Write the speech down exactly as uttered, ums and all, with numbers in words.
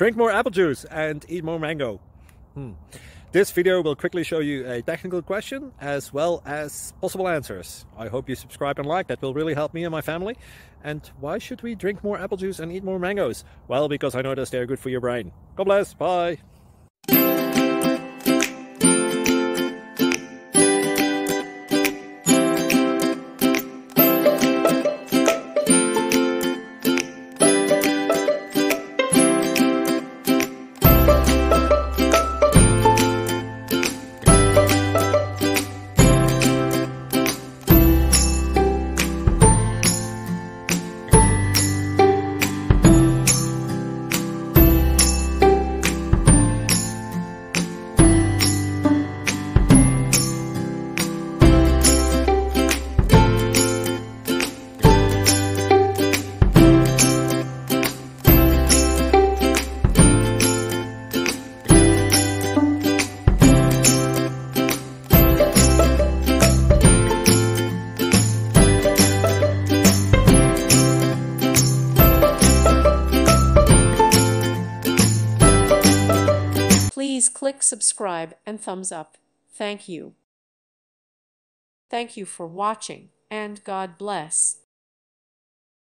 Drink more apple juice and eat more mango. Hmm. This video will quickly show you a technical question as well as possible answers. I hope you subscribe and like, that will really help me and my family. And why should we drink more apple juice and eat more mangoes? Well, because I noticed they're good for your brain. God bless, bye! Please click subscribe and thumbs up. Thank you. Thank you for watching, and God bless.